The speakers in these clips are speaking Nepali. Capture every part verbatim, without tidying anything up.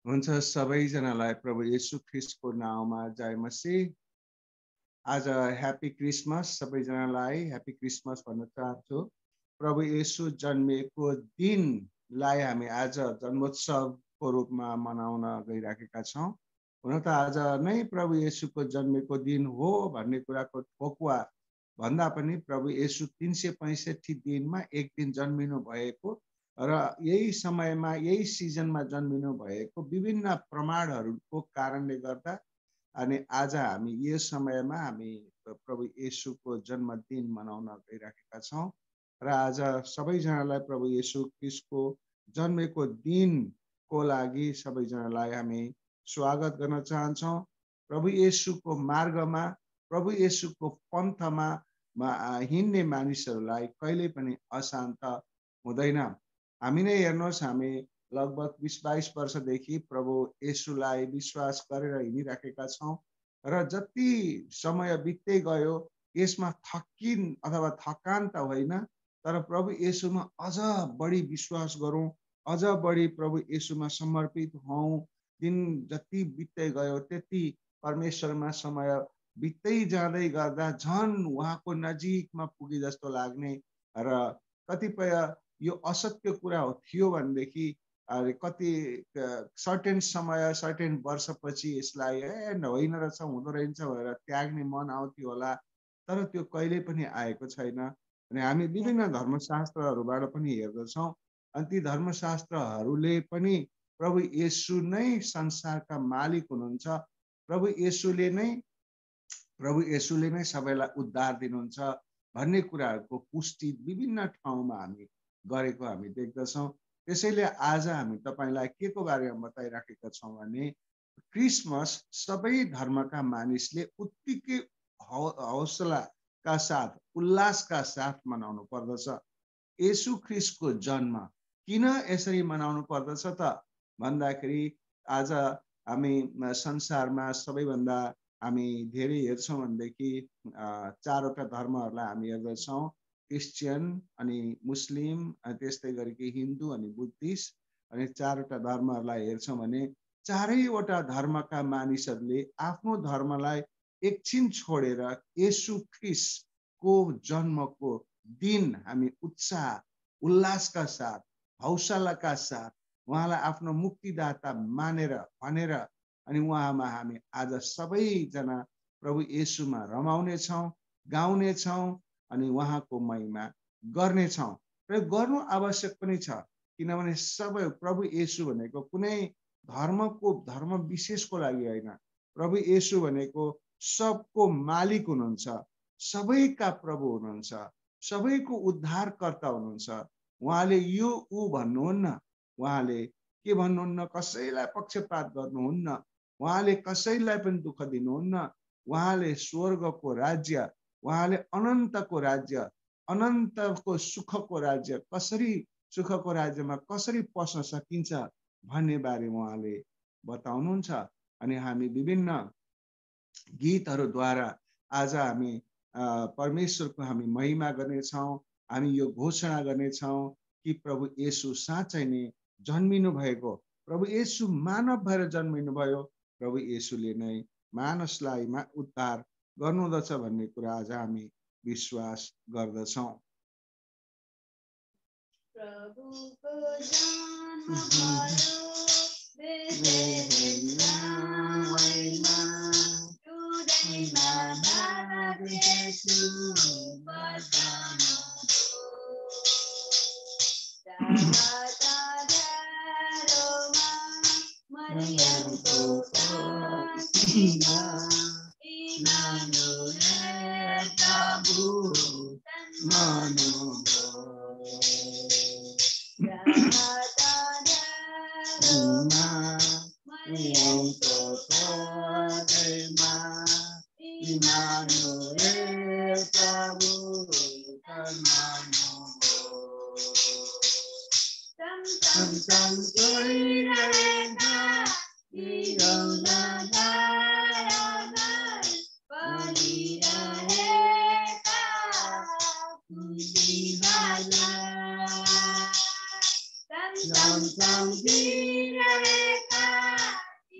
हुन्छ सबैजनालाई प्रभु येशू ख्रिस्टको नाउँमा जय मसीह। आज ह्यापी क्रिसमस सबैजनालाई ह्यापी क्रिसमस भन्न चाहन्छु। प्रभु येशू जन्मेको दिनलाई हामी आज जन्मोत्सवको रूपमा मनाउन गइराखेका छौँ। हुन त आज नै प्रभु येशूको जन्मेको दिन हो भन्ने कुराको ठोकुवा भन्दा पनि प्रभु येशू तीन सय पैँसठी दिनमा एक दिन जन्मिनु भएको र यही समयमा यही सिजनमा जन्मिनु भएको विभिन्न प्रमाणहरूको कारणले गर्दा अनि आज हामी यो समयमा हामी प्रभु येशूको जन्मदिन मनाउन गइराखेका छौँ र आज सबैजनालाई प्रभु येशू ख्रिस्टको जन्मेको दिनको लागि सबैजनालाई हामी स्वागत गर्न चाहन्छौँ। प्रभु येशूको मार्गमा प्रभु येशूको पन्थमा हिँड्ने मानिसहरूलाई कहिले पनि अशान्त हुँदैन। हामी नै हेर्नुहोस्, हामी लगभग बीस बाइस वर्षदेखि प्रभु येशूलाई विश्वास गरेर हिँडिराखेका छौँ र जति समय बित्दै गयो यसमा थकिन अथवा थकान त होइन, तर प्रभु येशूमा अझ बढी विश्वास गरौँ, अझ बढी प्रभु येशूमा समर्पित हौँ। दिन जति बित्दै गयो त्यति परमेश्वरमा समय बित्दै जाँदै गर्दा झन् उहाँको नजिकमा पुगे जस्तो लाग्ने र कतिपय यो असत्य कुरा हो थियो भनेदेखि कति सर्टेन समय सर्टेन वर्षपछि यसलाई ए होइन रहेछ हुँदो रहेछ भनेर त्याग्ने मन आउँथ्यो होला, तर त्यो कहिले पनि आएको छैन। अनि हामी विभिन्न धर्मशास्त्रहरूबाट पनि हेर्दछौँ, अनि ती धर्मशास्त्रहरूले पनि प्रभु येशू नै संसारका मालिक हुनुहुन्छ, प्रभु येशूले नै प्रभु येशूले नै सबैलाई उद्धार दिनुहुन्छ भन्ने कुराहरूको पुष्टि विभिन्न ठाउँमा हामी गरेको हामी देख्दछौँ। त्यसैले आज हामी तपाईलाई के को बारेमा बताइराखेका छौँ भने क्रिसमस सबै धर्मका मानिसले उत्तिकै हौसलाका साथ उल्लासका साथ मनाउनु पर्दछ। येशू ख्रिस्टको जन्म किन यसरी मनाउनु पर्दछ त भन्दाखेरि आज हामी संसारमा सबैभन्दा हामी धेरै हेर्छौँ भनेदेखि चारवटा धर्महरूलाई हामी हेर्दछौँ, क्रिस्चियन अनि मुस्लिम अनि त्यस्तै गरिकन हिन्दू अनि बुद्धिस्ट। अनि चारवटा धर्महरूलाई हेर्छौँ भने चारैवटा धर्मका मानिसहरूले आफ्नो धर्मलाई एकछिन छोडेर येशू ख्रिस्टको जन्मको दिन हामी उत्साह उल्लासका साथ हौसलाका साथ उहाँलाई आफ्नो मुक्तिदाता मानेर भनेर अनि उहाँमा हामी आज सबैजना प्रभु येशूमा रमाउनेछौँ, गाउनेछौँ अनि उहाँको महिमा गर्नेछौँ र गर्नु आवश्यक पनि छ। किनभने सबै प्रभु येशू भनेको कुनै धर्मको धर्म विशेषको लागि होइन, प्रभु येशू भनेको सबको मालिक हुनुहुन्छ, सबैका प्रभु हुनुहुन्छ, सबैको उद्धारकर्ता हुनुहुन्छ। उहाँले यो ऊ भन्नुहुन्न, उहाँले के भन्नुहुन्न, कसैलाई पक्षपात गर्नुहुन्न, उहाँले कसैलाई पनि दुःख दिनुहुन्न। उहाँले स्वर्गको राज्य, उहाँले अनन्तको राज्य, अनन्तको सुखको राज्य कसरी सुखको राज्यमा कसरी पस्न सकिन्छ भन्ने बारे उहाँले बताउनुहुन्छ। अनि हामी विभिन्न गीतहरूद्वारा आज हामी परमेश्वरको हामी महिमा गर्नेछौँ, हामी यो घोषणा गर्नेछौँ कि प्रभु येशू साँच्चै नै जन्मिनु भएको, प्रभु येशू मानव भएर जन्मिनु भयो, प्रभु येशूले नै मानिसलाई उद्धार गर्नुहुँदछ भन्ने कुरा आज हामी विश्वास गर्दछौँ। प्रभुको जन्म भयो बेथलेहममा, जुदेमा बालक येशू जन्मयो। राजा घरोमा मरियमको कोखमा, इमानुएल प्रभु जन्मनुभयो। राजा घरोमा मरियमको कोखमा, इमानुएल प्रभु जन्मनुभयो। चम चम कोइरहेका हिउँदमा परिरहेका खुसी बाजा, चम चम दिइरहेका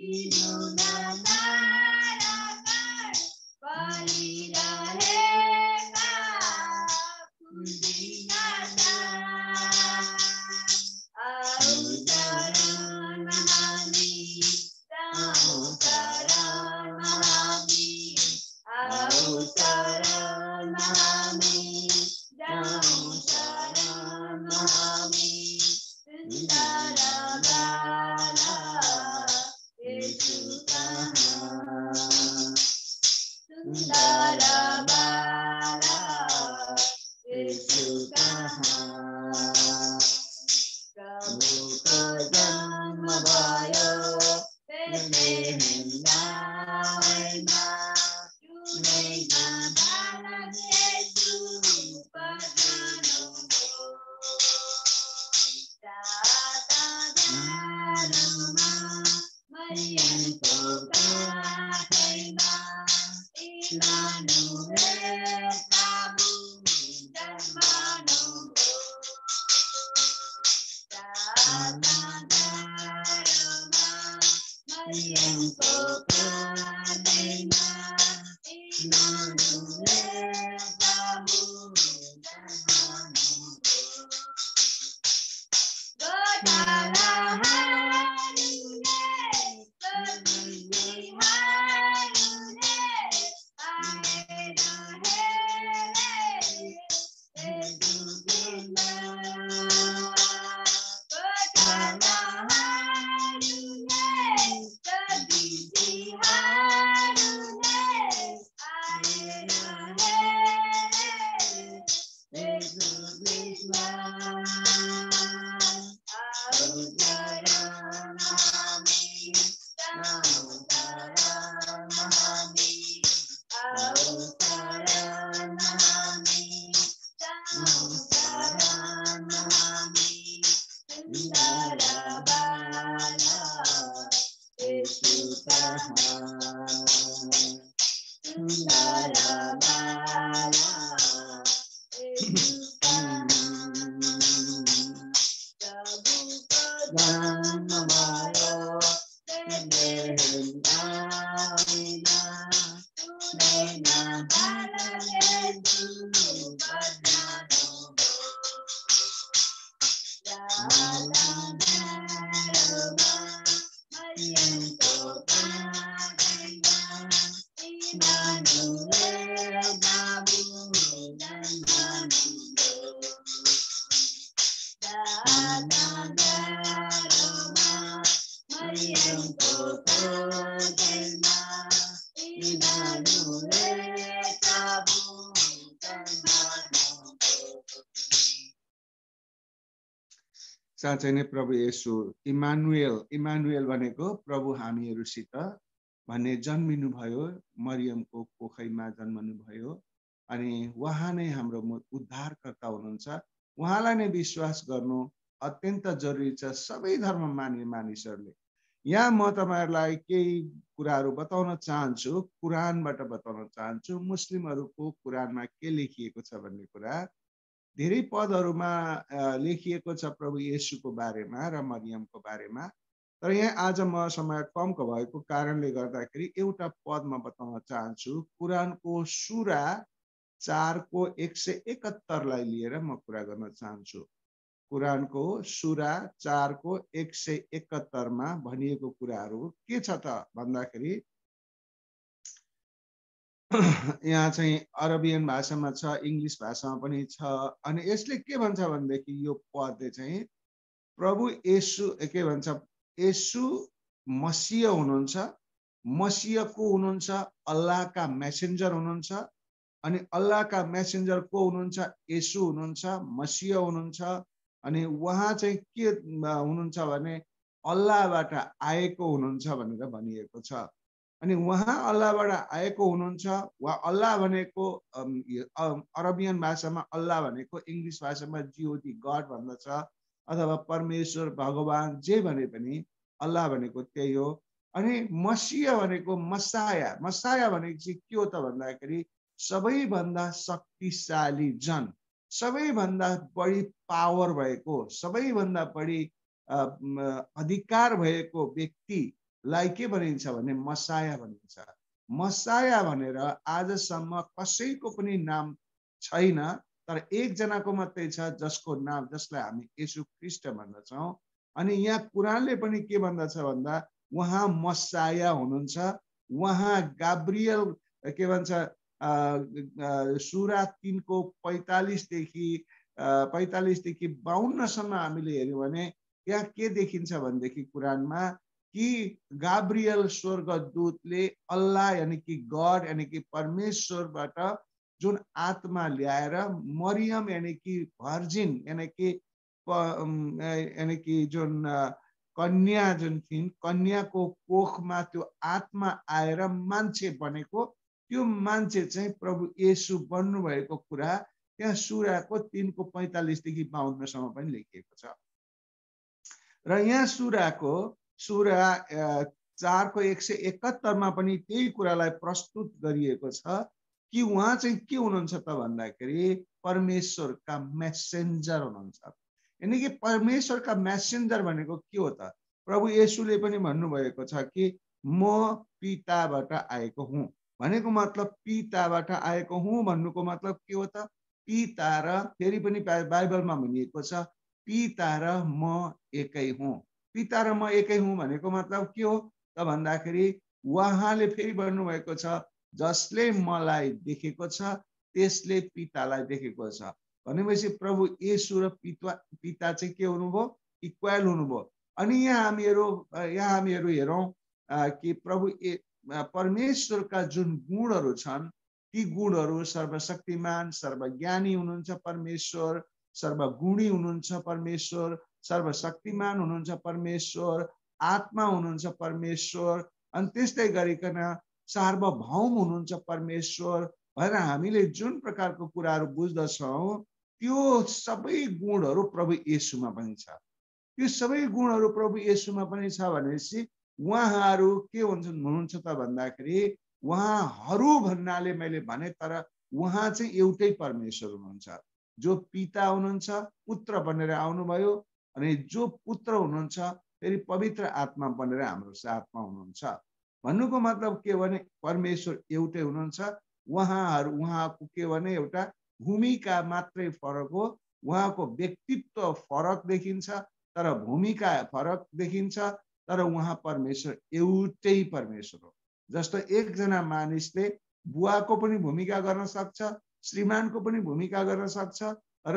साँच्चै नै प्रभु येशू इमानुएल इमानुएल भनेको प्रभु हामीहरूसित भन्ने जन्मिनु भयो, मरियमको कोखैमा जन्मनु भयो अनि उहाँ नै हाम्रो उद्धारकर्ता हुनुहुन्छ। उहाँलाई नै विश्वास गर्नु अत्यन्त जरुरी छ सबै धर्म मान्ने मानिसहरूले। यहाँ म तपाईहरुलाई केही कुराहरू बताउन चाहन्छु, कुरानबाट बताउन चाहन्छु। मुस्लिमहरूको कुरानमा के लेखिएको छ भन्ने कुरा धेरै पदहरूमा लेखिएको छ प्रभु येशूको बारेमा र मरियमको बारेमा। तर यहाँ आज म समय कमको भएको कारणले गर्दाखेरि एउटा पद म बताउन चाहन्छु। कुरानको सुरा चार को एक सय एकहत्तर लाई लिएर म कुरा गर्न चाहन्छु। कुरानको सुरा चार को एक सय एकहत्तर मा भनिएको कुराहरू के छ त भन्दाखेरि यहाँ चाहिँ अरबियन भाषामा छ, इंग्लिश भाषामा पनि छ। अनि यसले के भन्छ भनेदेखि यो पदले चाहिँ प्रभु येशू के भन्छ, येशू मसीह हुनुहुन्छ, मसीह को हुनुहुन्छ, अल्लाहका मेसेन्जर हुनुहुन्छ। अनि अल्लाहका मेसेन्जर को हुनुहुन्छ, येशू हुनुहुन्छ, मसीह हुनुहुन्छ। अनि उहाँ चाहिँ के हुनुहुन्छ भने अल्लाहबाट आएको हुनुहुन्छ भनेर भनिएको छ। अनि उहाँ अल्लाहबाट आएको हुनुहुन्छ। वा अल्लाह भनेको अरबियन भाषामा अल्लाह भनेको इंग्लिश भाषामा जीओटी गॉड भन्दछ अथवा परमेश्वर भगवान जे भने पनि अल्लाह भनेको त्यही हो। अनि मसीह भनेको मसाया, मसाया भनेको चाहिँ के हो त भन्दाखेरि सबैभन्दा शक्तिशाली जन, सबैभन्दा बढी पावर भएको, सबैभन्दा बढी अधिकार भएको व्यक्ति लाई के भनिन्छ भने मसाया भनिन्छ। मसाया भनेर आजसम्म कसैको पनि नाम छैन, तर एकजनाको मात्रै छ जसको नाम जसलाई हामी येशू ख्रीष्ट भन्दछौँ। अनि यहाँ कुरानले पनि के भन्दछ भन्दा उहाँ मसाया हुनुहुन्छ। उहाँ गाब्रियल के भन्छ सुरा तीनको पैंतालीसदेखि पैंतालीसदेखि बाउन्नसम्म हामीले हेऱ्यौँ भने यहाँ के देखिन्छ भनेदेखि कुरानमा कि गाब्रियल स्वर्गदूतले अल्लाह यानी कि गड यानी कि परमेश्वरबाट जुन आत्मा ल्याएर मरियम यानी कि भर्जिन यानी कि यानी कि जुन कन्या जुन थिइन् कन्याको कोखमा त्यो आत्मा आएर मान्छे बनेको त्यो मान्छे चाहिँ प्रभु येशू बन्नु भएको कुरा त्यहाँ सुराको तीनको पैंतालीसदेखि बाउन्नसम्म पनि लेखिएको छ। र यहाँ सुराको सुरा चारको एक सय एकहत्तरमा पनि त्यही कुरालाई प्रस्तुत गरिएको छ कि उहाँ चाहिँ के हुनुहुन्छ त भन्दाखेरि परमेश्वरका मेसेन्जर हुनुहुन्छ। यानी कि परमेश्वरका मेसेन्जर भनेको के हो त? प्रभु येशूले पनि भन्नुभएको छ कि म पिताबाट आएको हुँ भनेको मतलब पिताबाट आएको हुँ भन्नुको मतलब के हो त? पिता र फेरि पनि बाइबलमा भनिएको छ पिता र म एकै हुँ। पिता र म एकै हुँ भनेको मतलब के हो त भन्दाखेरि उहाँले फेरि भन्नुभएको छ जसले मलाई देखेको छ त्यसले पितालाई देखेको छ भनेपछि प्रभु येशू र पिता पिता चाहिँ के हुनुभयो? इक्वल हुनुभयो। अनि यहाँ हामीहरू यहाँ हामीहरू हेरौँ कि प्रभु परमेश्वरका जुन गुणहरू छन् ती गुणहरू सर्वशक्तिमान सर्वज्ञानी हुनुहुन्छ परमेश्वर, सर्वगुणी हुनुहुन्छ परमेश्वर, सर्वशक्तिमान हुनुहुन्छ परमेश्वर, आत्मा हुनुहुन्छ परमेश्वर, अनि त्यस्तै गरिकन सार्वभौम हुनुहुन्छ परमेश्वर भनेर हामीले जुन प्रकारको कुराहरू बुझ्दछौँ त्यो सबै गुणहरू प्रभु येशूमा पनि छ। त्यो सबै गुणहरू प्रभु येशूमा पनि छ भनेपछि उहाँहरू के हुन्छन् हुनुहुन्छ त भन्दाखेरि उहाँहरू भन्नाले मैले भने तर उहाँ चाहिँ एउटै परमेश्वर हुनुहुन्छ। जो पिता हुनुहुन्छ पुत्र बनेर आउनुभयो अनि जो पुत्र हुनुहुन्छ फेरि पवित्र आत्मा बनेर हाम्रो साथमा हुनुहुन्छ। भन्नुको मतलब के भने परमेश्वर एउटै हुनुहुन्छ। उहाँहरू उहाँको के भने एउटा भूमिका मात्रै फरक हो। उहाँको व्यक्तित्व फरक देखिन्छ तर भूमिका फरक देखिन्छ तर उहाँ परमेश्वर एउटै परमेश्वर हो। जस्तो एकजना मानिसले बुवाको पनि भूमिका गर्न सक्छ, श्रीमानको पनि भूमिका गर्न सक्छ र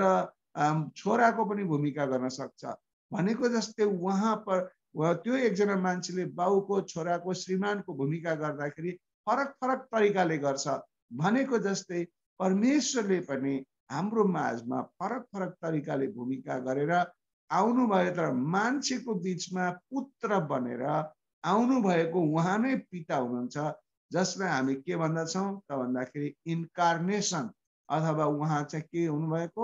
छोराको पनि भूमिका गर्न सक्छ भनेको जस्तै उहाँ पर त्यो एकजना मान्छेले बाउको छोराको श्रीमानको भूमिका गर्दाखेरि फरक फरक तरिकाले गर्छ भनेको जस्तै परमेश्वरले पनि हाम्रो माझमा फरक फरक तरिकाले भूमिका गरेर आउनुभयो तर मान्छेको बीचमा पुत्र बनेर आउनुभएको उहाँ नै पिता हुनुहुन्छ जसलाई हामी के भन्दछौँ त भन्दाखेरि इन्कार्नेसन अथवा उहाँ चाहिँ के हुनुभएको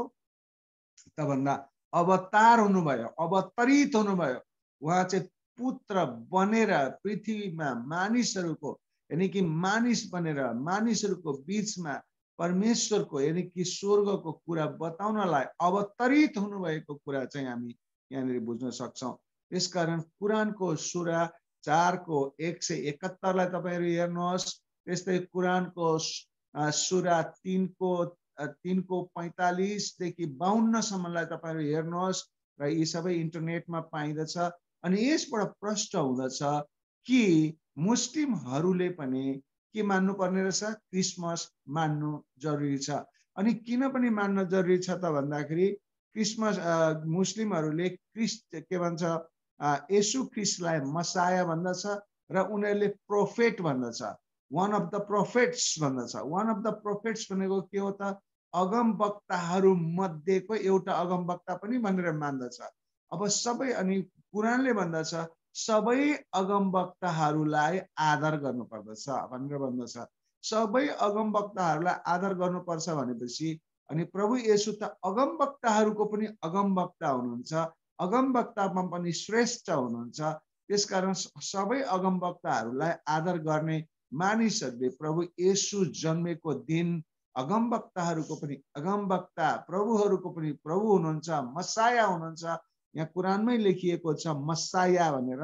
त भन्दा अवतार हुनुभयो, अवतरित हुनुभयो। उहाँ चाहिँ पुत्र बनेर पृथ्वीमा मानिसहरूको यानी कि मानिस बनेर मानिसहरूको बीचमा परमेश्वरको यानी कि स्वर्गको कुरा बताउनलाई अवतरित हुनुभएको कुरा चाहिँ हामी यहाँनिर बुझ्न सक्छौँ। त्यसकारण कुरानको सुरा चारको एक सय एकहत्तरलाई तपाईँहरू हेर्नुहोस्, त्यस्तै कुरानको सुरा तीनको तीनको पैंतालीसदेखि बाउन्नसम्मलाई तपाईँहरू हेर्नुहोस् र यी सबै इन्टरनेटमा पाइँदछ। अनि यसबाट प्रष्ट हुँदछ कि मुस्लिमहरूले पनि के मान्नुपर्ने रहेछ? क्रिसमस मान्नु जरुरी छ। अनि किन पनि मान्न जरुरी छ त भन्दाखेरि क्रिसमस मुस्लिमहरूले क्रिस्ट के भन्छ येशू ख्रीष्टलाई मसाया भन्दछ र उनीहरूले प्रोफेट भन्दछ, वान अफ द प्रोफेट्स भन्दछ। वान अफ द प्रोफेट्स भनेको के हो त? अगम वक्ताहरू मध्येको एउटा अगम वक्ता पनि भनेर मान्दछ। अब सबै अनि कुरानले भन्दछ सबै अगम वक्ताहरूलाई आदर गर्नुपर्दछ भनेर भन्दछ। सबै अगम वक्ताहरूलाई आदर गर्नुपर्छ भनेपछि अनि प्रभु येशू त अगम वक्ताहरूको पनि अगम वक्ता हुनुहुन्छ, अगम वक्तामा पनि श्रेष्ठ हुनुहुन्छ। त्यसकारण सबै अगम वक्ताहरूलाई आदर गर्ने मानिसहरूले प्रभु येशू जन्मेको दिन अगम वक्ताहरूको पनि अगम वक्ता, प्रभुहरूको पनि प्रभु हुनुहुन्छ, मसाया हुनुहुन्छ। यहाँ कुरानमै लेखिएको छ मसाया भनेर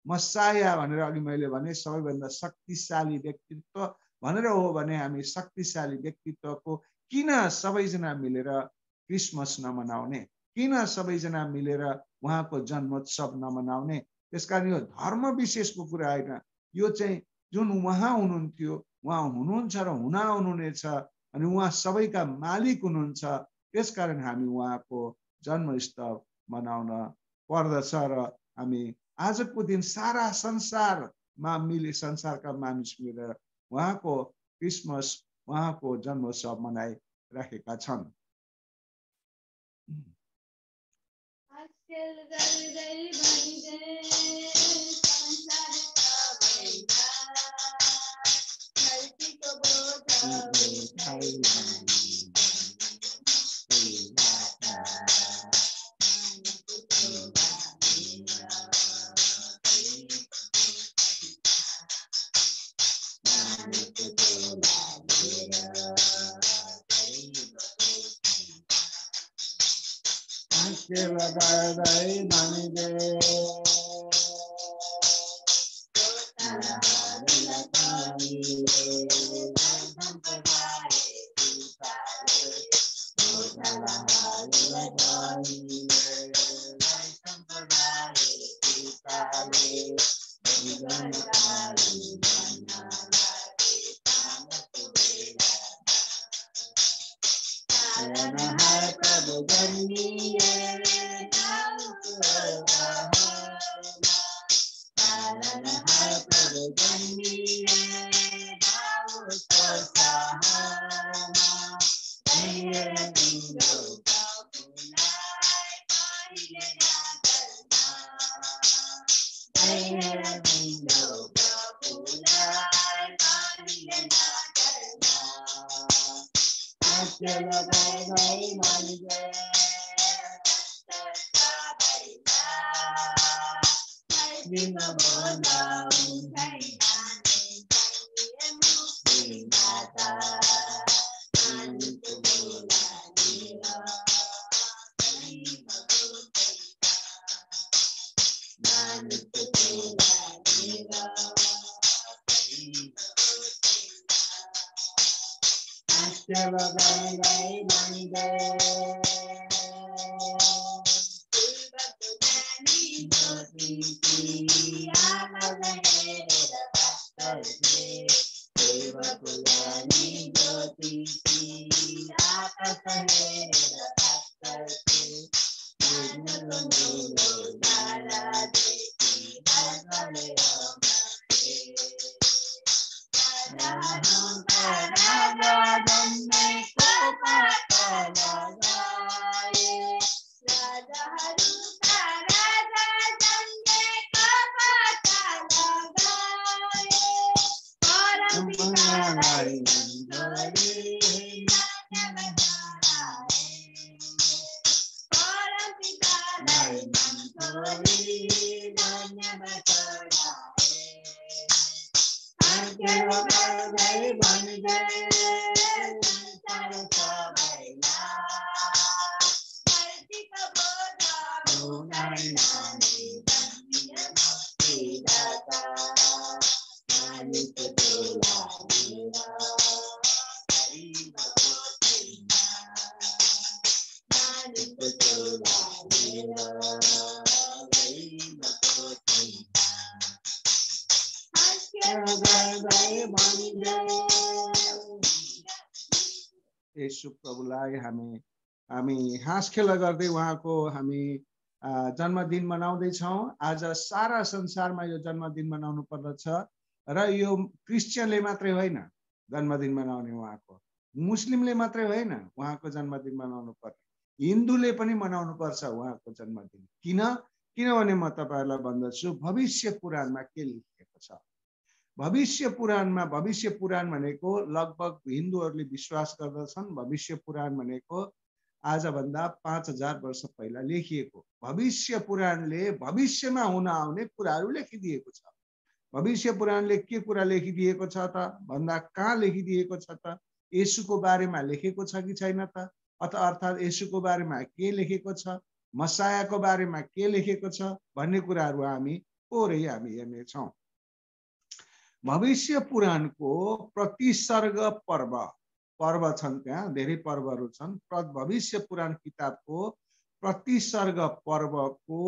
मसाया भनेर अघि मैले भने सबैभन्दा शक्तिशाली व्यक्तित्व भनेर हो भने हामी शक्तिशाली व्यक्तित्वको किन सबैजना मिलेर क्रिसमस नमनाउने, किन सबैजना मिलेर उहाँको जन्मोत्सव नमनाउने। त्यसकारण यो धर्म विशेषको कुरा होइन, यो चाहिँ जुन उहाँ हुनुहुन्थ्यो, उहाँ हुनुहुन्छ र हुन आउनुहुनेछ अनि उहाँ सबैका मालिक हुनुहुन्छ। त्यसकारण हामी उहाँको जन्मोत्सव मनाउन पर्दछ र हामी आजको दिन सारा संसारमा मिले संसारका मानिस मिलेर उहाँको क्रिसमस उहाँको जन्मोत्सव मनाइरहेका छन्। येशू प्रभुलाई हामी हामी हाँस खेला गर्दै उहाँको हामी जन्मदिन मनाउँदैछौँ। आज सारा संसारमा यो जन्मदिन मनाउनु पर्दछ र यो क्रिस्चियनले मात्रै होइन जन्मदिन मनाउने, उहाँको मुस्लिमले मात्रै होइन उहाँको जन्मदिन मनाउनु पर्छ, हिन्दूले पनि मनाउनु पर्छ उहाँको जन्मदिन। किन? किनभने म तपाईहरुलाई भन्दछु भविष्य पुराणमा के लेखिएको छ। भविष्य पुराणमा भविष्य पुराण भनेको लगभग हिन्दूहरूले विश्वास गर्दछन् भविष्य पुराण भनेको आजभन्दा पाँच हजार वर्ष पहिला लेखिएको। भविष्य पुराणले भविष्यमा हुन आउने कुराहरू लेखिदिएको छ। भविष्य पुराणले के कुरा लेखिदिएको छ त भन्दा कहाँ लेखिदिएको छ त? येशूको बारेमा लेखेको छ कि छैन त? अथवा अर्थात् येशूको बारेमा के लेखेको छ, मसायाको बारेमा के लेखेको छ भन्ने कुराहरू हामी थोरै हामी हेर्नेछौँ। भविष्य पुराणको प्रतिसर्ग पर्व पर्व छन्, त्यहाँ धेरै पर्वहरू छन्। भविष्य पुराण किताबको प्रतिसर्ग पर्वको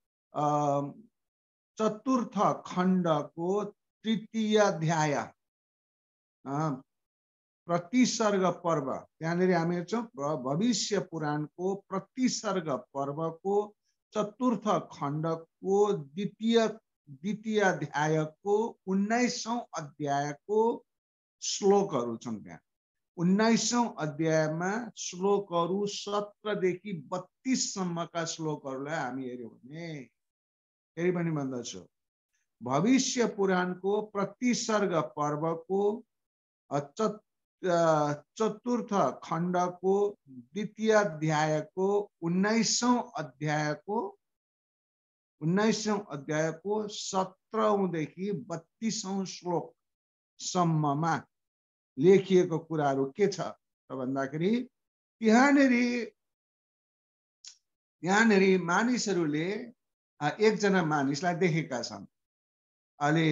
चतुर्थ खण्डको तृतीय अध्याय प्रतिसर्ग पर्व, त्यहाँनिर हामी हेर्छौँ भविष्य पुराणको प्रतिसर्ग पर्वको चतुर्थ खण्डको द्वितीय द्वितीय अध्यायको उन्नाइसौं अध्यायको श्लोकहरू छन्। त्यहाँ उन्नाइसौं अध्यायमा श्लोकहरू सत्रदेखि बत्तीससम्मका श्लोकहरूलाई हामी हेर्यौँ भने फेरि पनि भन्दछु, भविष्य पुराणको प्रतिसर्ग पर्वको चतुर्थ खण्डको द्वितीय अध्यायको उन्नाइसौं अध्यायको उन्नाइसौं अध्यायको सत्रौंदेखि बत्तीसौं श्लोकसम्ममा लेखिएको कुराहरू के छ त भन्दाखेरि त्यहाँनेरि त्यहाँनेरि मानिसहरूले एकजना मानिसलाई देखेका छन्। अलि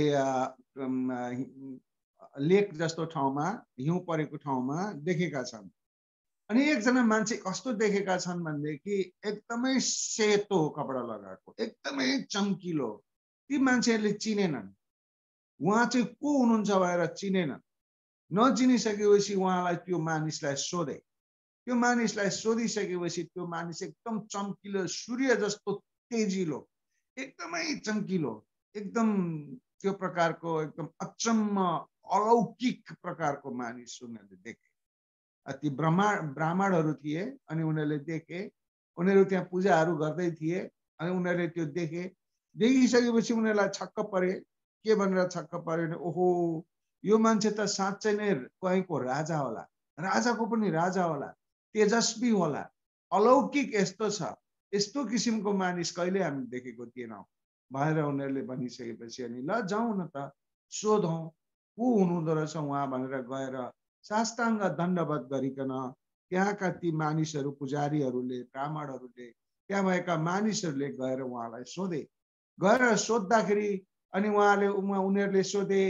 लेक जस्तो ठाउँमा, हिउँ परेको ठाउँमा देखेका छन्। अनि एकजना मान्छे कस्तो देखेका छन् भनेदेखि एकदमै सेतो कपडा लगाएको, एकदमै चम्किलो। ती मान्छेहरूले चिनेनन्, उहाँ चाहिँ को हुनुहुन्छ भनेर चिनेनन्। नचिनिसकेपछि उहाँलाई त्यो मानिसलाई सोधे। त्यो मानिसलाई सोधिसकेपछि त्यो मानिस एकदम चम्किलो, सूर्य जस्तो तेजिलो, एकदमै चम्किलो, एकदम त्यो प्रकारको एकदम अचम्म अलौकिक प्रकारको मानिस उनीहरूले देखे। ती ब्राह्मण ब्राह्मणहरू थिए अनि उनीहरूले देखे, उनीहरू त्यहाँ पूजाहरू गर्दै थिए अनि उनीहरूले त्यो देखे। देखिसकेपछि उनीहरूलाई छक्क परे। के भनेर छक्क परे भने ओहो, यो मान्छे त साँच्चै नै कहीँको राजा होला, राजाको पनि राजा होला, तेजस्वी होला, अलौकिक यस्तो छ, यस्तो किसिमको मानिस कहिले हामी देखेको थिएनौँ भनेर उनीहरूले भनिसकेपछि अनि ल जाउँ न त, सोधौँ को हुनुहुँदो रहेछ उहाँ भनेर गएर साष्टाङ्ग दण्डवत गरिकन त्यहाँका ती मानिसहरू, पुजारीहरूले, ब्राह्मणहरूले, त्यहाँ भएका मानिसहरूले गएर उहाँलाई सोधे। गएर सोद्धाखेरि अनि उहाँले उनीहरूले सोधे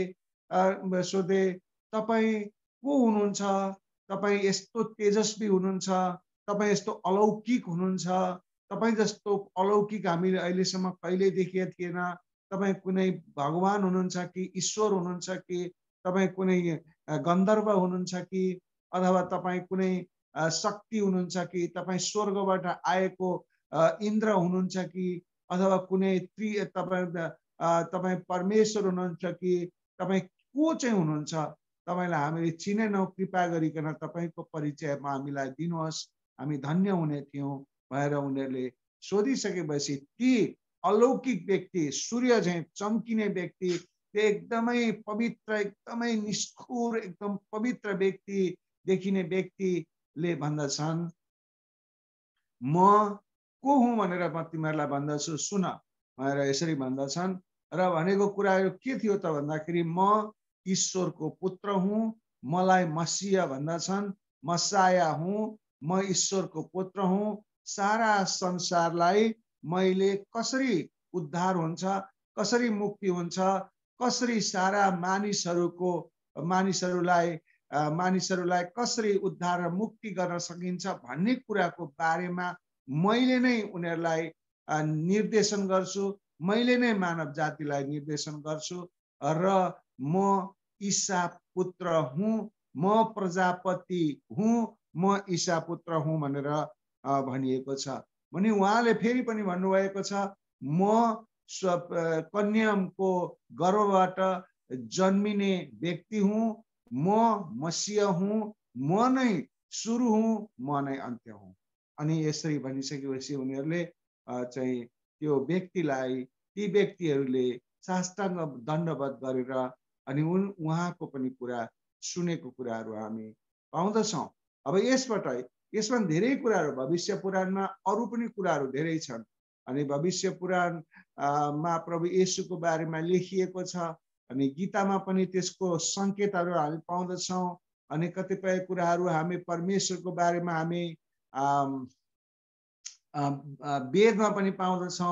सोधे तपाईँ को हुनुहुन्छ, तपाईँ यस्तो तेजस्वी हुनुहुन्छ, तपाईँ यस्तो अलौकिक हुनुहुन्छ, तपाईँ जस्तो अलौकिक हामीले अहिलेसम्म कहिले देखेका थिएन। तपाईँ कुनै भगवान हुनुहुन्छ कि ईश्वर हुनुहुन्छ कि तपाईँ कुनै गन्धर्व हुनुहुन्छ कि अथवा तपाईँ कुनै शक्ति हुनुहुन्छ कि तपाईँ स्वर्गबाट आएको इन्द्र हुनुहुन्छ कि अथवा कुनै त्रि तपाईँ तपाईँ परमेश्वर हुनुहुन्छ कि तपाईँ को चाहिँ हुनुहुन्छ, तपाईँलाई हामीले चिनेनौँ, कृपा गरिकन तपाईँको परिचय हामीलाई दिनुहोस्, हामी धन्य हुने थियौँ भनेर उनीहरूले सोधिसकेपछि ती अलौकिक व्यक्ति, सूर्य चाहिँ चम्किने व्यक्ति, त्यो एकदमै पवित्र, एकदमै निष्ठुर, एकदम पवित्र व्यक्ति देखिने व्यक्तिले भन्दछन् म को हुँ भनेर म तिमीहरूलाई भन्दछु सुन भनेर यसरी भन्दछन्। र भनेको कुराहरू के थियो त भन्दाखेरि म ईश्वरको पुत्र हुँ, मलाई मसीह भन्दछन्, मसाया हुँ, म ईश्वरको पुत्र हुँ। सारा संसारलाई मैले कसरी उद्धार हुन्छ, कसरी मुक्ति हुन्छ, कसरी सारा मानिसहरूको मानिसहरूलाई मानिसहरूलाई कसरी उद्धार र मुक्ति गर्न सकिन्छ भन्ने कुराको बारेमा मैले नै उनीहरूलाई निर्देशन गर्छु, मैले नै मानव जातिलाई निर्देशन गर्छु र म ईसा पुत्र हुँ, म प्रजापति हुँ, म ईसा पुत्र हुँ भनेर भनिएको छ। भने उहाँले फेरि पनि भन्नुभएको छ म कन्याको गर्भबाट जन्मिने व्यक्ति हुँ, म मसीह हुँ, म नै सुरु हुँ, म नै अन्त्य हुँ। अनि यसरी भनिसकेपछि उनीहरूले चाहिँ त्यो व्यक्तिलाई ती व्यक्तिहरूले साष्टाङ्ग दण्डवत गरेर अनि उन उहाँको पनि कुरा सुनेको कुराहरू हामी पाउँदछौँ। अब यसबाट यसमा धेरै कुराहरू भविष्य पुराणमा अरू पनि कुराहरू धेरै छन्। अनि भविष्य पुराणमा प्रभु येशूको बारेमा लेखिएको छ अनि गीतामा पनि त्यसको सङ्केतहरू हामी पाउँदछौँ। अनि कतिपय कुराहरू हामी परमेश्वरको बारेमा हामी वेदमा पनि पाउँदछौँ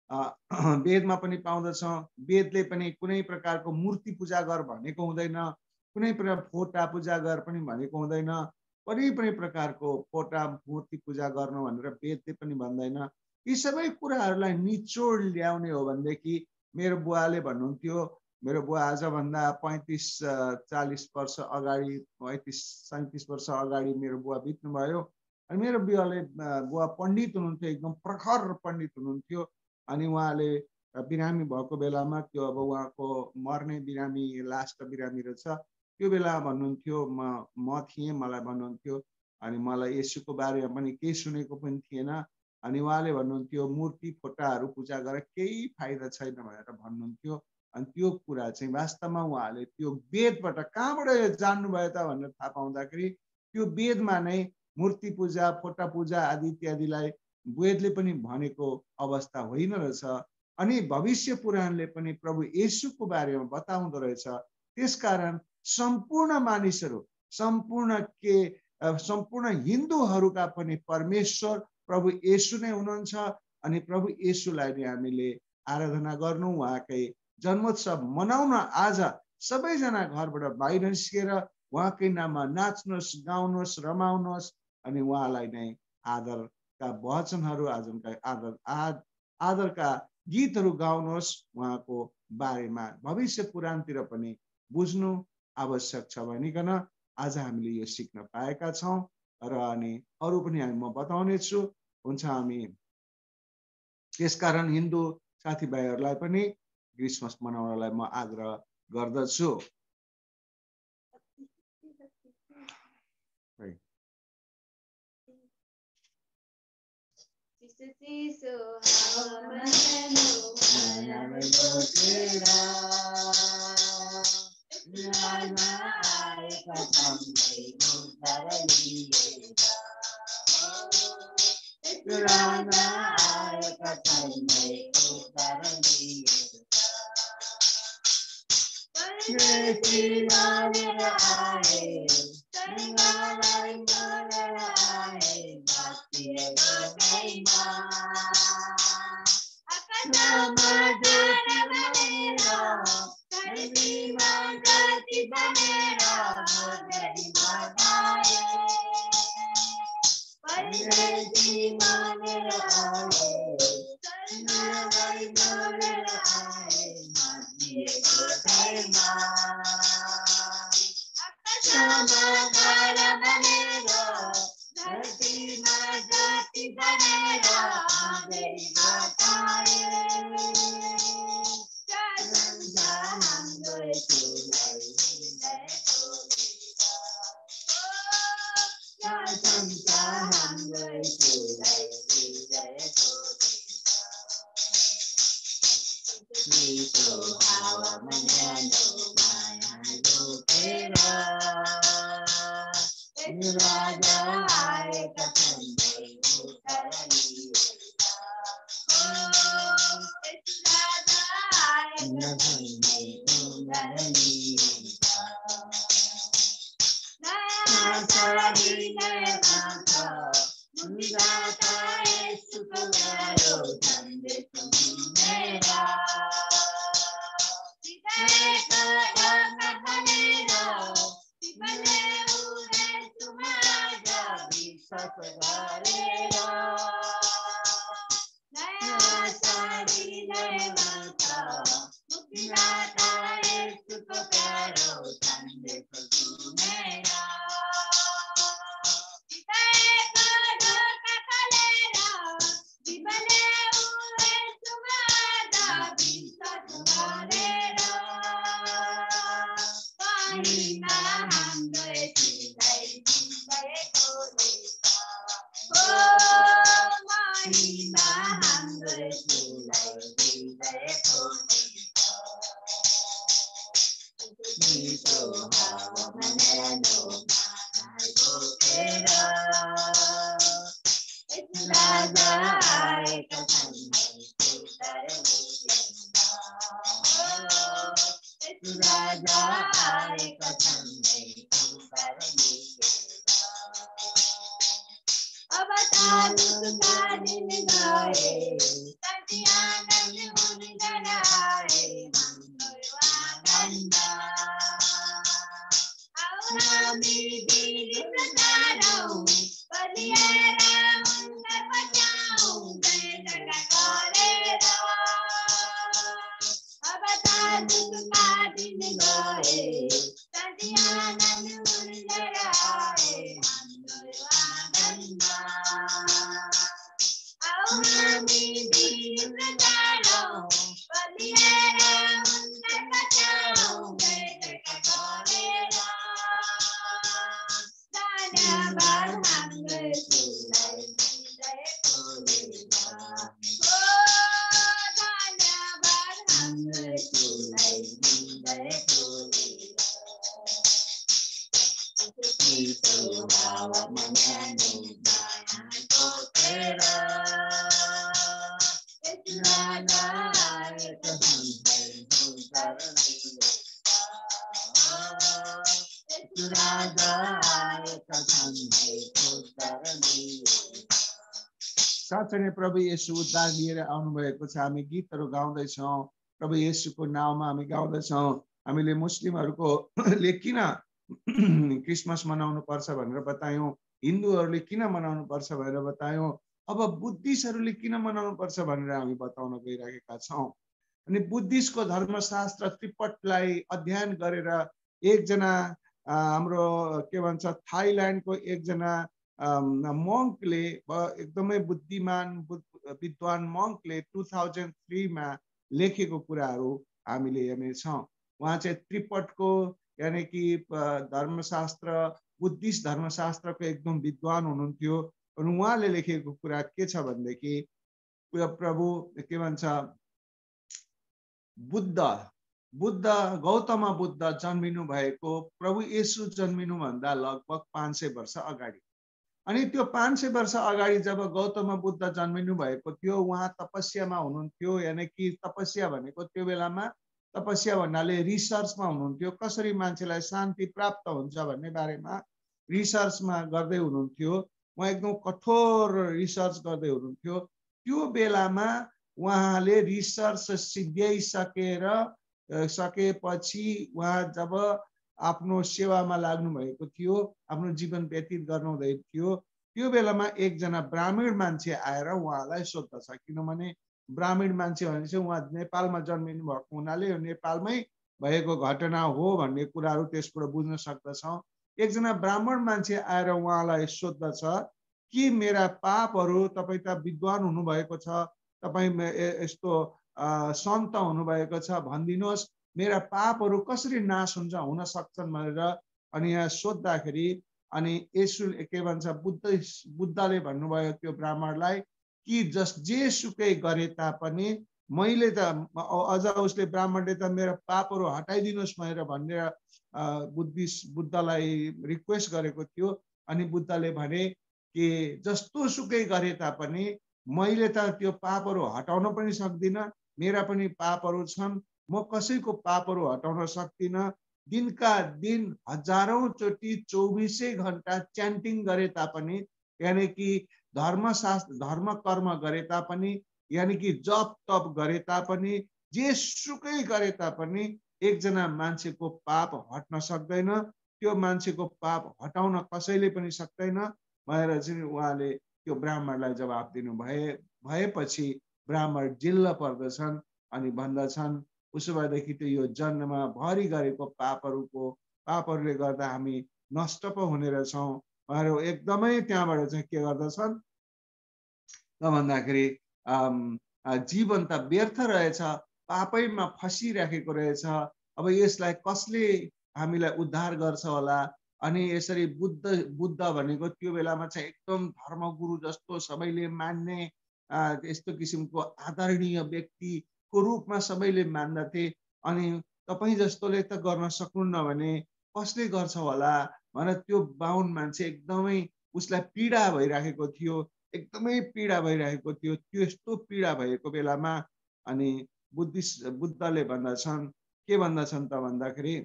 वेदमा पनि पाउँदछौँ। वेदले पनि कुनै प्रकारको मूर्ति पूजा गर भनेको हुँदैन, कुनै प्रकार फोटा पूजा गर पनि भनेको हुँदैन, कुनै पनि प्रकारको फोटा मूर्ति पूजा गर्नु भनेर वेदले पनि भन्दैन। यी सबै कुराहरूलाई निचोड ल्याउने हो भनेदेखि मेरो बुवाले भन्नुहुन्थ्यो, मेरो बुवा आजभन्दा पैँतिस चालिस वर्ष अगाडि पैँतिस सैँतिस वर्ष अगाडि मेरो बुवा बित्नुभयो। अनि मेरो बुवाले बुवा पण्डित हुनुहुन्थ्यो, एकदम प्रखर पण्डित हुनुहुन्थ्यो। अनि उहाँले बिरामी भएको बेलामा त्यो अब उहाँको मर्ने बिरामी लास्ट बिरामी रहेछ, त्यो बेला भन्नुहुन्थ्यो म म थिएँ, मलाई भन्नुहुन्थ्यो। अनि मलाई येशूको बारेमा पनि केही सुनेको पनि थिएन। अनि उहाँले भन्नुहुन्थ्यो मूर्ति फोटाहरू पूजा गरेर केही फाइदा छैन भनेर भन्नुहुन्थ्यो। अनि त्यो कुरा चाहिँ वास्तवमा उहाँले त्यो वेदबाट कहाँबाट जान्नुभयो त भनेर थाहा पाउँदाखेरि त्यो वेदमा नै मूर्ति पूजा फोटा पूजा आदि इत्यादिलाई वेदले पनि भनेको अवस्था होइन रहेछ। अनि भविष्य पुराणले पनि प्रभु येशूको बारेमा बताउँदो रहेछ। त्यसकारण सम्पूर्ण मानिसहरू, सम्पूर्ण के सम्पूर्ण हिन्दूहरूका पनि परमेश्वर प्रभु येशू नै हुनुहुन्छ। अनि प्रभु येशूलाई नै हामीले आराधना गर्नु, उहाँकै जन्मोत्सव मनाउन आज सबैजना घरबाट बाहिर निस्केर उहाँकै नाममा नाच्नुहोस्, गाउनुहोस्, रमाउनुहोस्। अनि उहाँलाई नै आदरका वचनहरू, आजका आदर आद आदरका गीतहरू गाउनुहोस्। उहाँको बारेमा भविष्य पुराणतिर पनि बुझ्नु आवश्यक छ भनिकन आज हामीले यो सिक्न पाएका छौँ। र अनि अरू पनि हामी म बताउने छु। हुन्छ, हामी त्यसकारण हिन्दू साथीभाइहरूलाई पनि क्रिसमस मनाउनलाई म आग्रह गर्दछु। आएका छन् है उद्धारले राजा आएका छन् है उद्धारले साँच्चै नै प्रभु येशू उद्धार लिएर आउनु भएको छ हामी गीतहरू गाउँदैछौँ प्रभु येशूको नाममा हामी गाउँदैछौँ हामीले मुस्लिमहरूको ले किन क्रिसमस मनाउनु पर्छ भनेर बतायौं हिन्दूहरूले किन मनाउनु पर्छ भनेर बतायौं अब बुद्धिस्टहरूले किन मनाउनु पर्छ भनेर हामी बताउन गइरहेका छौं अनि बुद्धिस्टको धर्मशास्त्र त्रिपटलाई अध्ययन गरेर एकजना हाम्रो के भन्छ थाइल्यान्डको एकजना मङ्कले एकदमै बुद्धिमान विद्वान मङ्कले टु थाउजन्ड थ्री मा लेखेको कुराहरू हामीले हेर्नेछौँ उहाँ चाहिँ त्रिपटको यानी कि धर्मशास्त्र बुद्धिस्ट धर्मशास्त्रको एकदम विद्वान हुनुहुन्थ्यो अनि उहाँले लेखेको कुरा के छ भनेदेखि प्रभु के भन्छ बुद्ध बुद्ध गौतम बुद्ध जन्मिनु भएको प्रभु येशू जन्मिनु भन्दा लगभग पाँच सय वर्ष अगाडि अनि त्यो पाँच सय वर्ष अगाडि जब गौतम बुद्ध जन्मिनु भएको थियो उहाँ तपस्यामा हुनुहुन्थ्यो यानी कि तपस्या भनेको त्यो बेलामा तपस्या भन्नाले रिसर्चमा हुनुहुन्थ्यो कसरी मान्छेलाई शान्ति प्राप्त हुन्छ भन्ने बारेमा रिसर्चमा गर्दै हुनुहुन्थ्यो उहाँ एकदम कठोर रिसर्च गर्दै हुनुहुन्थ्यो त्यो बेलामा उहाँले रिसर्च सिद्ध्याइसकेर सकेपछि उहाँ जब आफ्नो सेवामा लाग्नु भएको थियो आफ्नो जीवन व्यतीत गर्नुहुँदै थियो त्यो बेलामा एकजना ब्राह्मण मान्छे आएर उहाँलाई सोध्दछ किनभने ब्राह्मण मान्छे भने चाहिँ उहाँ नेपालमा जन्मिनु भएको हुनाले यो नेपालमै भएको घटना हो भन्ने कुराहरू त्यसबाट बुझ्न सक्दछौँ एकजना ब्राह्मण मान्छे आएर उहाँलाई सोध्दछ कि मेरा पापहरू तपाईँ त विद्वान हुनुभएको छ तपाईँ यस्तो सन्त हुनुभएको छ भनिदिनुहोस् मेरा पापहरू कसरी नाश हुन्छ हुन सक्छन् भनेर अनि यहाँ सोद्धाखेरि अनि येशू के भन्छ बुद्ध बुद्धले भन्नुभयो त्यो ब्राह्मणलाई कि जस जे सुकै गरे तापनि मैले त अझ उसले ब्राह्मणले त मेरो पापहरू हटाइदिनुहोस् भनेर भनेर बुद्धिस्ट बुद्धलाई रिक्वेस्ट गरेको थियो अनि बुद्धले भने कि जस्तो सुकै गरे तापनि मैले त त्यो पापहरू हटाउन पनि सक्दिनँ मेरा पनि पापहरू छन् म कसैको पापहरू हटाउन सक्दिनँ दिनका दिन हजारौं चोटि चौबिसै घण्टा च्यान्टिङ गरे तापनि यानी कि धर्मशास्त्र धर्म कर्म गरे तापनि यानी कि जप तप गरे तापनि जे सुकै गरे तापनि एकजना मान्छेको पाप हट्न सक्दैन त्यो मान्छेको पाप हटाउन कसैले पनि सक्दैन भनेर चाहिँ उहाँले त्यो ब्राह्मणलाई जवाफ दिनु भए भएपछि ब्राह्मण जिल्ल पर्दछन् अनि भन्दछन् उसो भएदेखि त यो जन्ममा भरि गरेको पापहरूको पापहरूले गर्दा हामी नष्ट पो हुने रहेछौँ भनेर एकदमै त्यहाँबाट चाहिँ के गर्दछन् त भन्दाखेरि जीवन त व्यर्थ रहेछ पापैमा फसिराखेको रहेछ अब यसलाई कसले हामीलाई उद्धार गर्छ होला अनि यसरी बुद्ध बुद्ध भनेको त्यो बेलामा चाहिँ एकदम धर्मगुरु जस्तो सबैले मान्ने यस्तो किसिमको आदरणीय व्यक्तिको रूपमा सबैले मान्दथे अनि तपाईँ जस्तोले त गर्न सक्नुहुन्न भने कसले गर्छ होला भनेर त्यो बाहुन मान्छे एकदमै उसलाई पीडा भइराखेको थियो एकदमै पीडा भइरहेको थियो त्यो यस्तो पीडा भएको बेलामा अनि बुद्धिस्ट बुद्धले भन्दछन् के भन्दछन् त भन्दाखेरि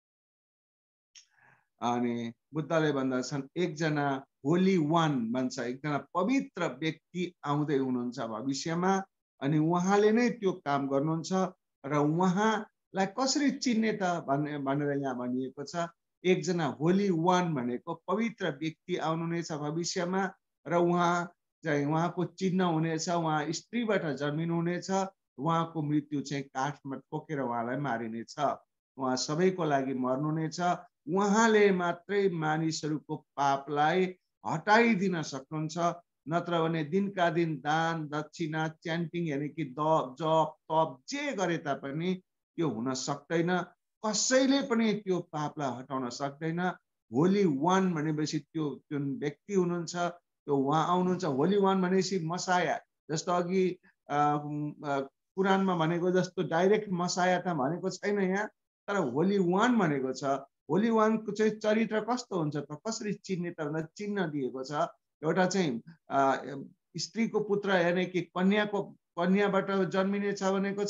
अनि बुद्धले भन्दछन् एकजना होली वान भन्छ एकजना पवित्र व्यक्ति आउँदै हुनुहुन्छ भविष्यमा अनि उहाँले नै त्यो काम गर्नुहुन्छ र उहाँलाई कसरी चिन्ने त भन्ने भनेर यहाँ भनिएको छ एकजना होली वान भनेको पवित्र व्यक्ति आउनु नै छ भविष्यमा र उहाँ चाहिँ उहाँको चिन्ह हुनेछ उहाँ स्त्रीबाट जन्मिनु हुनेछ उहाँको मृत्यु चाहिँ काठमा ठोकेर उहाँलाई मारिनेछ उहाँ सबैको लागि मर्नु नै छ उहाँले मात्रै मानिसहरूको पापलाई हटाइदिन सक्नुहुन्छ नत्र भने दिनका दिन दान दक्षिणा च्यान्टिङ यानी कि द जप तप जे गरे तापनि त्यो हुन सक्दैन कसैले पनि त्यो पापलाई हटाउन सक्दैन होली वान भनेपछि त्यो त्यो व्यक्ति हुनुहुन्छ त्यो उहाँ आउनुहुन्छ होली वान भनेपछि मसाया जस्तो अघि कुरानमा भनेको जस्तो डाइरेक्ट मसाया त भनेको छैन यहाँ तर होली वान भनेको छ होली वानको चाहिँ चरित्र कस्तो हुन्छ त कसरी चिन्ने त भन्दा चिन्ह दिएको छ एउटा चाहिँ स्त्रीको पुत्र यानी कि कन्याको कन्याबाट जन्मिने छ भनेको छ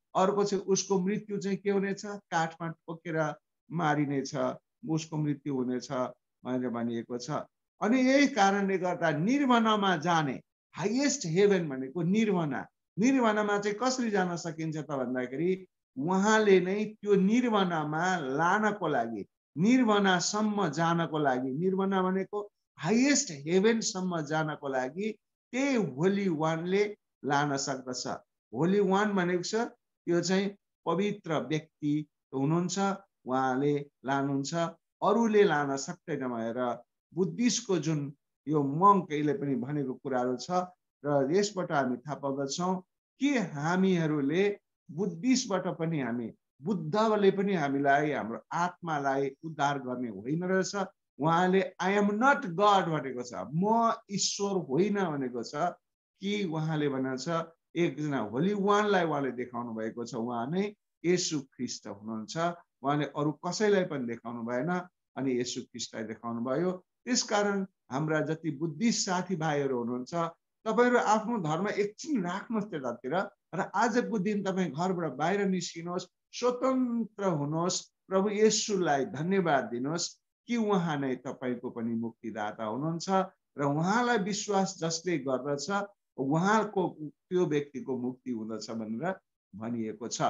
अर्को चाहिँ उसको मृत्यु चाहिँ के हुनेछ, काठमा ठोकेर मारिनेछ, उसको मृत्यु हुनेछ भनेर भनिएको छ। अनि यही कारणले गर्दा निर्वनमा जाने, हाइएस्ट हेभन भनेको निर्वना, निर्वनामा चाहिँ कसरी जान सकिन्छ त भन्दाखेरि उहाँले नै त्यो निर्वनामा लानको लागि, निर्वनासम्म जानको लागि, निर्वना भनेको हाइएस्ट हेभनसम्म जानको लागि त्यही होली वानले लान सक्दछ। होली वान भनेको छ त्यो चाहिँ पवित्र व्यक्ति हुनुहुन्छ, उहाँले लानुहुन्छ, अरूले लान सक्दैन भनेर बुद्धिस्टको जुन यो मङ्कले पनि भनेको कुराहरू छ। र यसबाट हामी थाहा पाउँदछौँ कि हामीहरूले बुद्धिस्टबाट पनि हामी, बुद्धले पनि हामीलाई, हाम्रो आत्मालाई उद्धार गर्ने होइन रहेछ। उहाँले आई एम नट गड भनेको छ, म ईश्वर होइन भनेको छ कि उहाँले भनेको छ एकजना होली वानलाई उहाँले देखाउनु भएको छ, उहाँ नै येशू ख्रीष्ट हुनुहुन्छ। उहाँले अरू कसैलाई पनि देखाउनु भएन अनि येशू ख्रीष्टलाई देखाउनु भयो। त्यसकारण हाम्रा जति बुद्धिस्ट साथीभाइहरू हुनुहुन्छ, तपाईहरु आफ्नो धर्म एकछिन राख्नुहोस् त्यतातिर र आजको दिन तपाईँ घरबाट बाहिर निस्किनुहोस्, स्वतन्त्र हुनुहोस्, प्रभु येशूलाई धन्यवाद दिनुहोस् कि उहाँ नै तपाईको पनि मुक्तिदाता हुनुहुन्छ र उहाँलाई विश्वास जसले गर्दछ उहाँको त्यो व्यक्तिको मुक्ति हुँदछ भनेर भनिएको छ।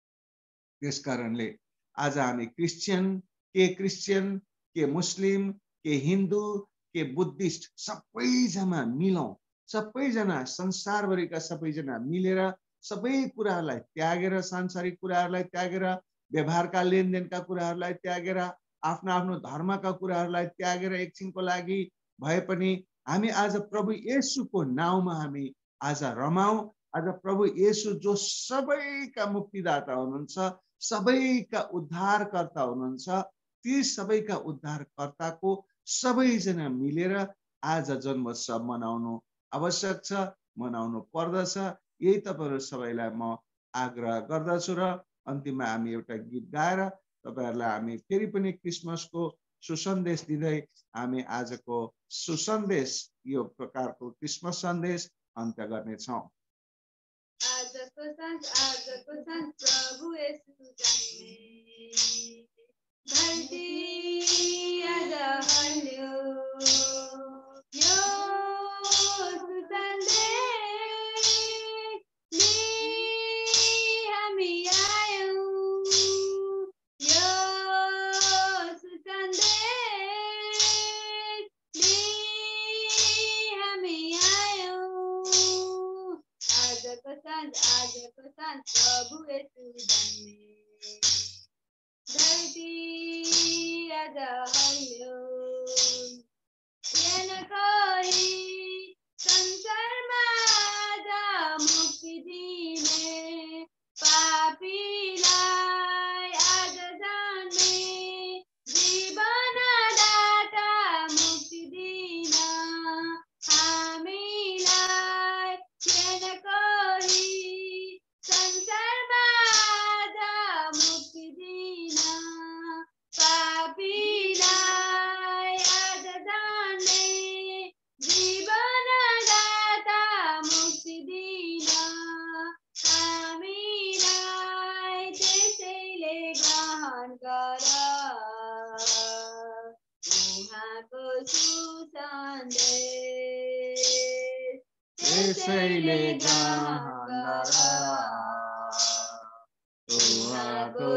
त्यसकारणले आज हामी क्रिस्चियन के क्रिस्चियन के मुस्लिम के हिन्दू के बुद्धिस्ट सबैजना मिलौं, सबैजना संसारभरिका सबैजना मिलेर सबै कुराहरूलाई त्यागेर, सांसारिक कुराहरूलाई त्यागेर, व्यवहारका लेनदेनका कुराहरूलाई त्यागेर, आफ्नो आफ्नो धर्मका कुराहरूलाई त्यागेर एकछिनको लागि भए पनि हामी आज प्रभु येशूको नाउँमा हामी आज रमाऊ। आज प्रभु येशू जो सबैका मुक्तिदाता हुनुहुन्छ, सबैका उद्धारकर्ता हुनुहुन्छ, ती सबैका उद्धारकर्ताको सबैजना मिलेर आज जन्मोत्सव मनाउनु आवश्यक छ, मनाउनु पर्दछ। यही तपाईहरु सबैलाई म आग्रह गर्दछु र अन्तिममा हामी एउटा गीत गाएर तपाईहरुलाई हामी फेरि पनि क्रिसमसको सुसन्देश दिँदै हामी आजको सुसन्देश, यो प्रकारको क्रिसमस सन्देश अन्त्य गर्नेछौं। आजको साँझ आजको साँझ प्रभु येशू जन्मे, धरती आज हल्यो, यो सुसन्देश लिई हामी आयौं, यो सुसन्देश लिई हामी आयौं। आजको साँझ आजको साँझ प्रभु येशू जन्मे, धरती आज हल्यो, यहाँ कोही संसारमा आज मुक्ति दिने, पापीलाई आज जन्मे, जीवनदाता मुक्ति दिन हामीलाई। यहाँ कोही संसारमा आज मुक्ति दिन, पापीलाई आज जन्मे, जीवनदाता मुक्ति दिन हामीलाई। त्यसैले ग्रहण गर उहाँको सुसन्देश, त्यसैले ग्रहण गर उहाँको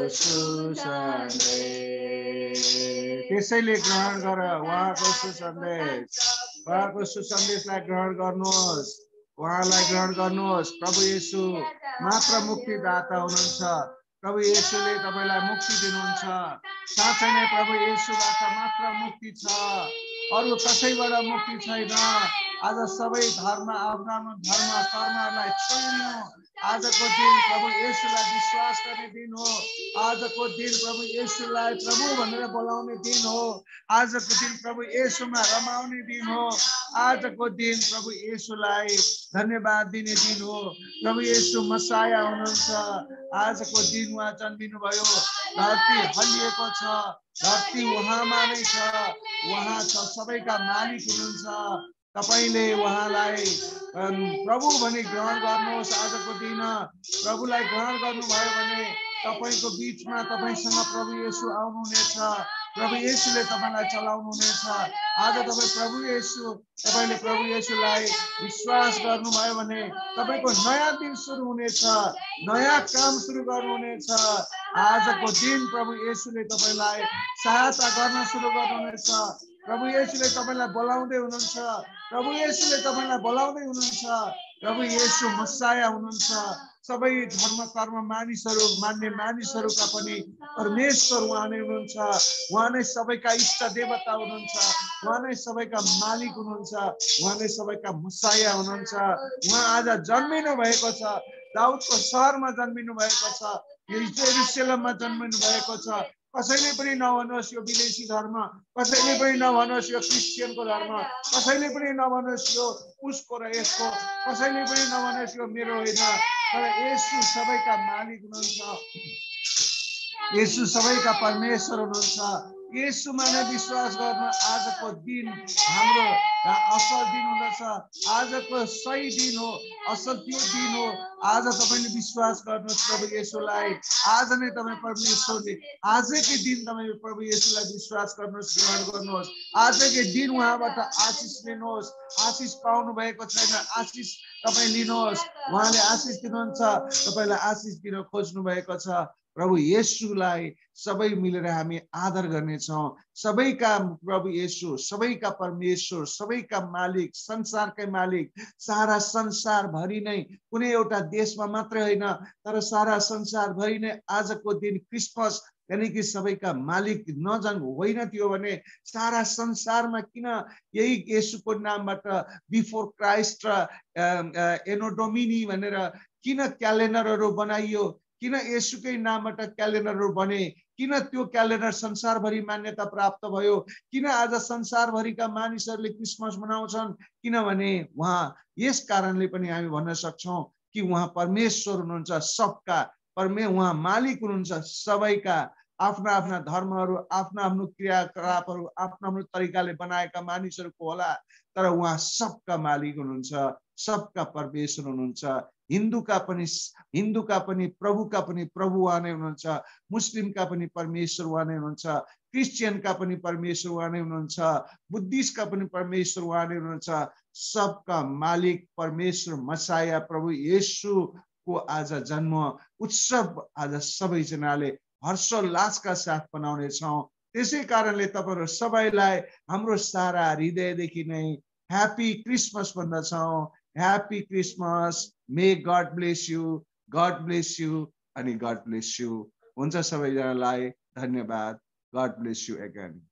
सुसन्देश, त्यसैले ग्रहण गर उहाँको सुसन्देश, उहाँको सुसन्देशलाई ग्रहण गर्नुहोस्, उहाँलाई ग्रहण गर्नुहोस्। प्रभु येशू मात्र मुक्तिदाता हुनुहुन्छ, प्रभु येशूले तपाईलाई मुक्ति दिनुहुन्छ। साँच्चै नै प्रभु येशूबाट मात्र मुक्ति छ, अरू कसैबाट मुक्ति छैन। आज सबै धर्म, आफ्नो आफ्नो धर्म कर्महरूलाई छोड्नु। आजको दिन प्रभु येशूलाई विश्वास गर्ने दिन हो। आजको दिन प्रभु येशूलाई प्रभु भनेर बोलाउने दिन हो। आजको दिन प्रभु येशूमा रमाउने दिन हो। आजको दिन प्रभु येशूलाई धन्यवाद दिने दिन हो। प्रभु येशू मसाया हुनुहुन्छ। आजको दिन उहाँ जन्मिनु भयो। धरती हल्लिएको छ, धरती उहाँमा नै छ, उहाँ सबैका मालिक हुनुहुन्छ। तपाईले उहाँलाई प्रभु भनी ग्रहण गर्नुहोस्। आजको दिन प्रभुलाई ग्रहण गर्नुभयो भने तपाईको बीचमा तपाईसँग प्रभु येशू आउनुहुनेछ। प्रभु येशूले तपाईलाई चलाउनुहुनेछ। आज तपाई प्रभु येशू तपाईले प्रभु येशूलाई विश्वास गर्नुभयो भने तपाईको नयाँ दिन सुरु हुनेछ, नयाँ काम सुरु गर्नुहुनेछ। आजको दिन प्रभु येशूले तपाईलाई सहायता गर्न सुरु गर्नुहुनेछ। प्रभु येशूले तपाईलाई बोलाउँदै हुनुहुन्छ। प्रभु येशूले तपाईलाई बोलाउँदै हुनुहुन्छ। प्रभु येशू मसाया हुनुहुन्छ। सबै धर्म कर्म मानिसहरू मान्ने मानिसहरूका पनि परमेश्वर उहाँ नै हुनुहुन्छ। उहाँ नै सबैका इष्ट देवता हुनुहुन्छ। उहाँ नै सबैका मालिक हुनुहुन्छ। उहाँ नै सबैका मसाया हुनुहुन्छ। उहाँ आज जन्मिनु भएको छ। दाउदको सहरमा जन्मिनु भएको छ। यरुशलेममा जन्मिनु भएको छ। कसैले पनि नभन्नुहोस् यो विदेशी धर्म, कसैले पनि नभन्नुहोस् यो क्रिस्चियनको धर्म, कसैले पनि नभन्नुहोस् यो उसको र यसको, कसैले पनि नभन्नुहोस् यो मेरो होइन। तर येशू सबैका मालिक हुनुहुन्छ। येशू सबैका परमेश्वर हुनुहुन्छ। येशूमा नै विश्वास गर्न आजको दिन हाम्रो असल दिन हुँदछ। आजको सही दिन हो, असल त्यो दिन हो। आज तपाईले विश्वास गर्नुहोस् प्रभु येशूलाई। आज नै तपाई परमेश्वरले आजकै दिन तपाई प्रभु येशूलाई विश्वास गर्नुहोस्, ग्रहण गर्नुहोस्। आजकै दिन उहाँबाट आशिष लिनुहोस्। आशिष पाउनु भएको छैन, आशिष तपाई लिनुहोस्। उहाँले आशिष दिनुहुन्छ, तपाईलाई आशिष दिन खोज्नु भएको छ। प्रभु येशूलाई सबै मिलेर हामी आदर गर्नेछौँ। सबैका प्रभु येशू, सबैका परमेश्वर, सबैका मालिक, संसारकै मालिक, सारा संसार भरि नै, कुनै एउटा देशमा मात्रै होइन तर सारा संसार भरि नै आजको दिन क्रिसमस यानी कि सबैका मालिक नजन होइन थियो भने सारा संसारमा किन यही येशूको नामबाट बिफोर क्राइस्ट र एनोडोमिनी भनेर किन क्यालेन्डरहरू बनाइयो? किन येशूकै नामबाट क्यालेन्डरहरू बने? किन त्यो क्यालेन्डर संसारभरि मान्यता प्राप्त भयो? किन आज संसारभरिका मानिसहरूले क्रिसमस मनाउँछन्? किनभने उहाँ यस कारणले पनि हामी भन्न सक्छौँ कि उहाँ परमेश्वर हुनुहुन्छ, सबका परमे उहाँ मालिक हुनुहुन्छ। सबैका आफ्ना आफ्ना धर्महरू, आफ्नो आफ्नो क्रियाकलापहरू आफ्नो आफ्नो तरिकाले बनाएका मानिसहरूको होला, तर उहाँ सबका मालिक हुनुहुन्छ, सबका परमेश्वर हुनुहुन्छ। हिन्दूका पनि हिन्दूका पनि प्रभुका पनि प्रभु उहाँ नै हुनुहुन्छ। मुस्लिमका पनि परमेश्वर उहाँ नै हुनुहुन्छ। क्रिस्चियनका पनि परमेश्वर उहाँ नै हुनुहुन्छ। बुद्धिस्टका पनि परमेश्वर उहाँ नै हुनुहुन्छ। सबका मालिक परमेश्वर मसाया प्रभु येशूको आज जन्म उत्सव आज सबैजनाले हर्षोल्लासका साथ मनाउने छौँ। त्यसै कारणले तपाईहरु सबैलाई हाम्रो सारा हृदयदेखि नै ह्यापी क्रिसमस भन्दछौँ। Happy Christmas. May God bless you, God bless you अनि गॉड ब्लेस यू। हुन्छ सबैजनालाई धन्यवाद। God bless you again.